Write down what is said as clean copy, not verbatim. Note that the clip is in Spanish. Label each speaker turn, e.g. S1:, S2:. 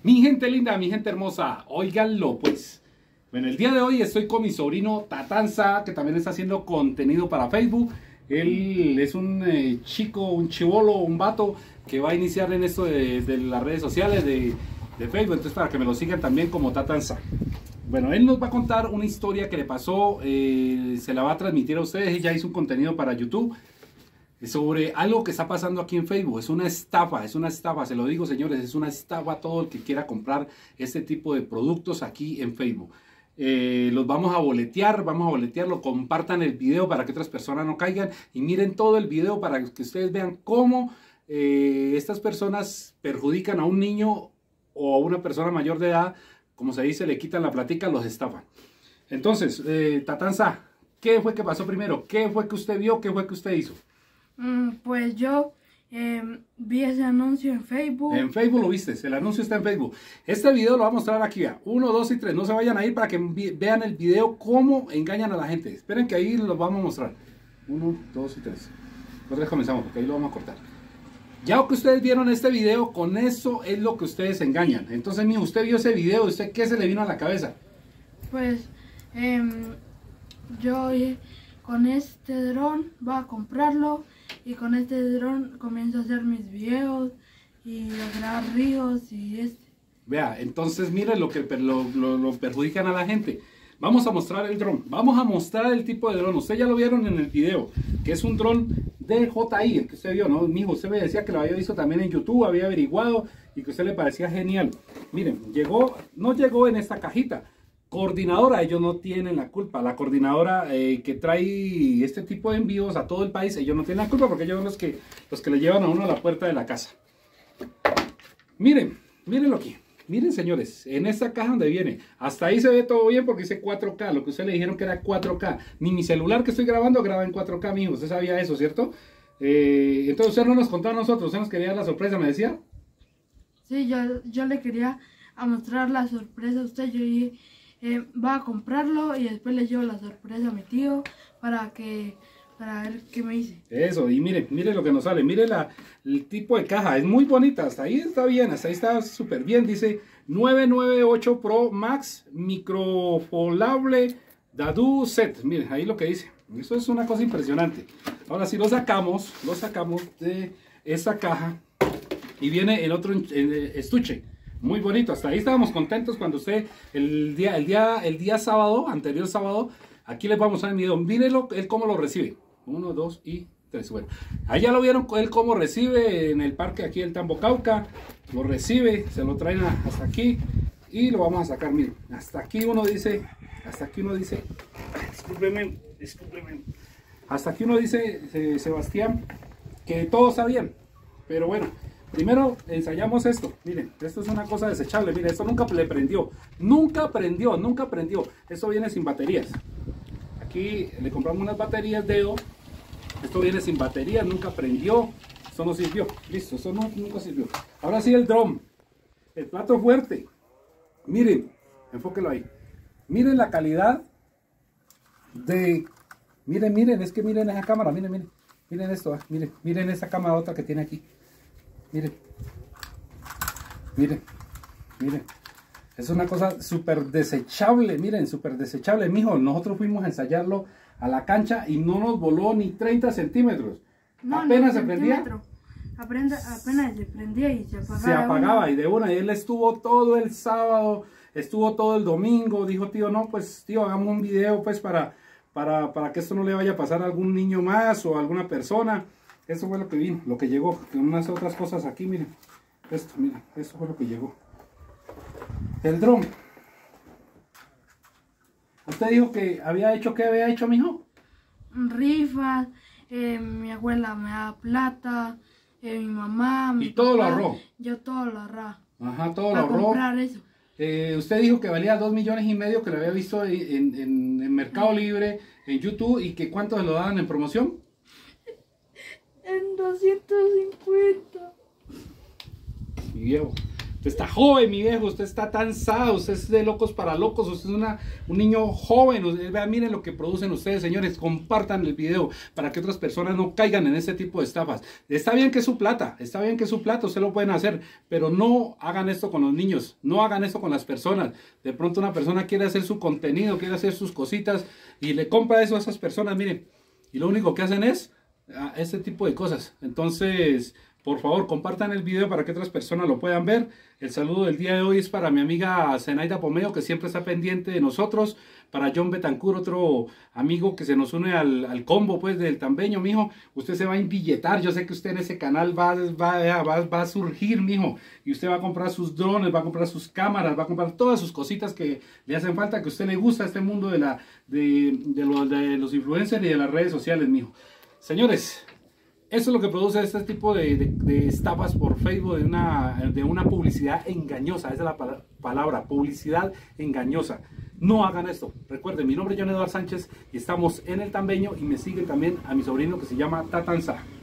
S1: Mi gente linda, mi gente hermosa, óiganlo pues. Bueno, el día de hoy estoy con mi sobrino Tatanza, que también está haciendo contenido para Facebook. Él es un chico, un chibolo, un vato que va a iniciar en esto de las redes sociales de Facebook. Entonces, para que me lo sigan también como Tatanza. Bueno, él nos va a contar una historia que le pasó, se la va a transmitir a ustedes. Ella hizo un contenido para YouTube sobre algo que está pasando aquí en Facebook. Es una estafa, se lo digo, señores, es una estafa todo el que quiera comprar este tipo de productos aquí en Facebook. Los vamos a boletearlo, compartan el video para que otras personas no caigan y miren todo el video para que ustedes vean cómo estas personas perjudican a un niño o a una persona mayor de edad, como se dice, le quitan la platica, los estafan. Entonces, Tatanza, ¿qué fue que pasó primero? ¿Qué fue que usted vio? ¿Qué fue que usted hizo?
S2: Pues yo vi ese anuncio en Facebook.
S1: En Facebook lo viste, el anuncio está en Facebook. Este video lo voy a mostrar aquí, vea. 1, 2 y 3. No se vayan a ir para que vean el video cómo engañan a la gente. Esperen que ahí los vamos a mostrar. 1, 2 y 3. Nosotros comenzamos porque ahí lo vamos a cortar. Ya que ustedes vieron este video, con eso es lo que ustedes engañan. Entonces, mijo, usted vio ese video, ¿usted qué se le vino a la cabeza?
S2: Pues yo con este dron voy a comprarlo y con este dron comienzo a hacer mis videos y a grabar ríos y
S1: Vea, entonces mire lo que lo perjudican a la gente. Vamos a mostrar el dron, vamos a mostrar el tipo de dron. Ustedes ya lo vieron en el video, que es un dron DJI, el que usted vio, ¿no? Mijo, usted me decía que lo había visto también en YouTube, había averiguado y que a usted le parecía genial. Miren, no llegó en esta cajita. Coordinadora, ellos no tienen la culpa. La coordinadora que trae este tipo de envíos a todo el país, ellos no tienen la culpa porque ellos son los que le llevan a uno a la puerta de la casa. Miren, mírenlo aquí. Miren, señores, en esta caja donde viene, hasta ahí se ve todo bien porque dice 4K, lo que ustedes le dijeron que era 4K. Ni mi celular que estoy grabando graba en 4K, mijo. Usted sabía eso, ¿cierto? Entonces usted no nos contó a nosotros, usted nos quería dar la sorpresa, ¿me decía?
S2: Sí, yo le quería mostrar la sorpresa a usted. Yo dije, va a comprarlo y después le llevo la sorpresa a mi tío para ver qué me dice.
S1: Eso, y mire lo que nos sale, mire el tipo de caja, es muy bonita, hasta ahí está bien, hasta ahí está súper bien, dice 998 Pro Max microfoldable Dadu Set, miren, ahí lo que dice, eso es una cosa impresionante. Ahora sí lo sacamos de esa caja y viene en otro estuche. Muy bonito, hasta ahí estábamos contentos cuando usted, el día sábado, anterior sábado, aquí les vamos a dar el video. Mírenlo, él cómo lo recibe. 1, 2 y 3. Bueno, ahí ya lo vieron, él cómo recibe en el parque aquí el Tambo Cauca. Lo recibe, se lo traen hasta aquí y lo vamos a sacar. Miren, hasta aquí uno dice, discúlpeme. Hasta aquí uno dice, Sebastián, que todo está bien. Pero bueno. Primero ensayamos esto, miren, esto es una cosa desechable, miren, esto nunca le prendió, nunca prendió, esto viene sin baterías. Aquí le compramos unas baterías dedo, esto viene sin baterías, nunca prendió, esto no sirvió, listo, eso nunca sirvió. Ahora sí el dron, el plato fuerte, miren, enfóquelo ahí, miren la calidad miren, es que miren esa cámara, miren esto, miren esa cámara otra que tiene aquí. Miren, es una cosa súper desechable, miren, súper desechable, mijo. Nosotros fuimos a ensayarlo a la cancha y no nos voló ni 30 centímetros. No, apenas se prendía.
S2: Apenas se prendía y se apagaba.
S1: Se apagaba y de una, y él estuvo todo el sábado, estuvo todo el domingo, dijo tío, no, pues tío, hagamos un video pues para que esto no le vaya a pasar a algún niño más o a alguna persona. Eso fue lo que vino, lo que llegó, con unas otras cosas aquí, miren, miren, eso fue lo que llegó. El dron. ¿Usted dijo que ¿qué había hecho, mijo?
S2: Rifas, mi abuela me da plata, mi mamá, mi
S1: papá, todo lo ahorró.
S2: Yo todo lo ahorré.
S1: Ajá, todo lo ahorró.
S2: Para comprar eso.
S1: Usted dijo que valía 2,5 millones, que lo había visto en Mercado Libre, en YouTube, y que ¿cuánto se lo daban en promoción?
S2: En 250.
S1: Mi viejo, Usted está joven, mi viejo, usted está tan sado, usted es de locos para locos, usted es un niño joven. Vean, miren lo que producen ustedes, señores. Compartan el video para que otras personas no caigan en este tipo de estafas. Está bien que es su plata, usted lo pueden hacer, pero no hagan esto con los niños, no hagan esto con las personas. De pronto una persona quiere hacer su contenido, quiere hacer sus cositas y le compra eso a esas personas, miren, y lo único que hacen es este tipo de cosas. Entonces, por favor, compartan el video para que otras personas lo puedan ver. El saludo del día de hoy es para mi amiga Zenaida Pomeo, que siempre está pendiente de nosotros. Para John Betancourt, otro amigo que se nos une al combo pues del Tambeño, mijo. Usted se va a embilletar. Yo sé que usted en ese canal va a surgir, mijo. Y usted va a comprar sus drones, va a comprar sus cámaras, va a comprar todas sus cositas que le hacen falta, que a usted le gusta este mundo de los influencers y de las redes sociales, mijo. Señores, eso es lo que produce este tipo de estafas por Facebook, de una publicidad engañosa. Esa es la palabra, publicidad engañosa. No hagan esto. Recuerden, mi nombre es John Eduardo Sánchez y estamos en el Tambeño, y me siguen también a mi sobrino que se llama Tatanza.